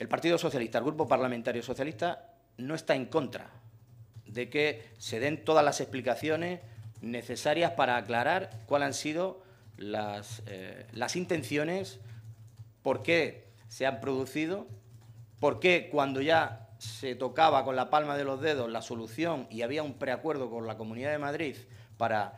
El Partido Socialista, el Grupo Parlamentario Socialista, no está en contra de que se den todas las explicaciones necesarias para aclarar cuáles han sido las intenciones, por qué se han producido, por qué cuando ya se tocaba con la palma de los dedos la solución y había un preacuerdo con la Comunidad de Madrid para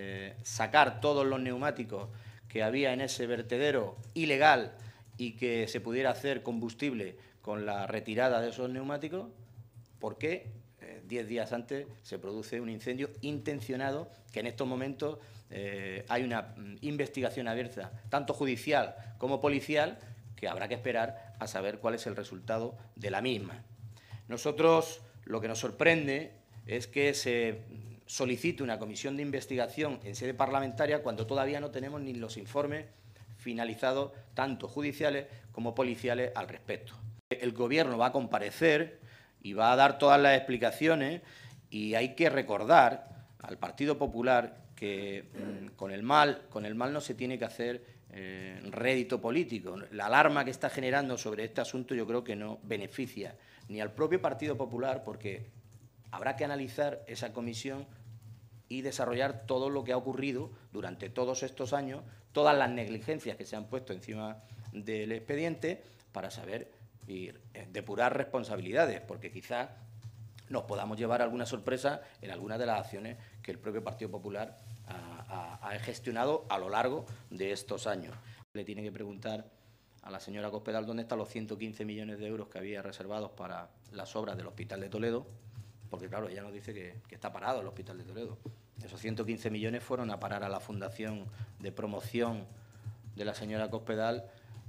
sacar todos los neumáticos que había en ese vertedero ilegal y que se pudiera hacer combustible con la retirada de esos neumáticos, ¿por qué 10 días antes se produce un incendio intencionado que en estos momentos hay una investigación abierta, tanto judicial como policial, que habrá que esperar a saber cuál es el resultado de la misma? Nosotros lo que nos sorprende es que se solicite una comisión de investigación en sede parlamentaria cuando todavía no tenemos ni los informes finalizados, tanto judiciales como policiales, al respecto. El Gobierno va a comparecer y va a dar todas las explicaciones, y hay que recordar al Partido Popular que con el mal no se tiene que hacer rédito político. La alarma que está generando sobre este asunto yo creo que no beneficia ni al propio Partido Popular, porque habrá que analizar esa comisión y desarrollar todo lo que ha ocurrido durante todos estos años, todas las negligencias que se han puesto encima del expediente, para saber y depurar responsabilidades, porque quizás nos podamos llevar alguna sorpresa en algunas de las acciones que el propio Partido Popular ha gestionado a lo largo de estos años. Le tiene que preguntar a la señora Cospedal dónde están los 115 millones de euros que había reservados para las obras del Hospital de Toledo, porque claro, ella nos dice que está parado el Hospital de Toledo. Esos 115 millones fueron a parar a la Fundación de Promoción de la señora Cospedal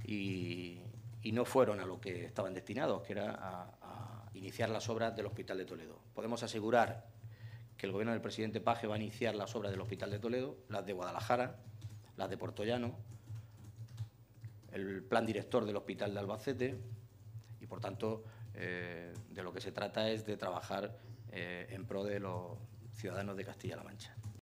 y no fueron a lo que estaban destinados, que era a iniciar las obras del Hospital de Toledo. Podemos asegurar que el Gobierno del presidente Paje va a iniciar las obras del Hospital de Toledo, las de Guadalajara, las de Puertollano, el plan director del Hospital de Albacete, y por tanto de lo que se trata es de trabajar en pro de los ciudadanos de Castilla-La Mancha.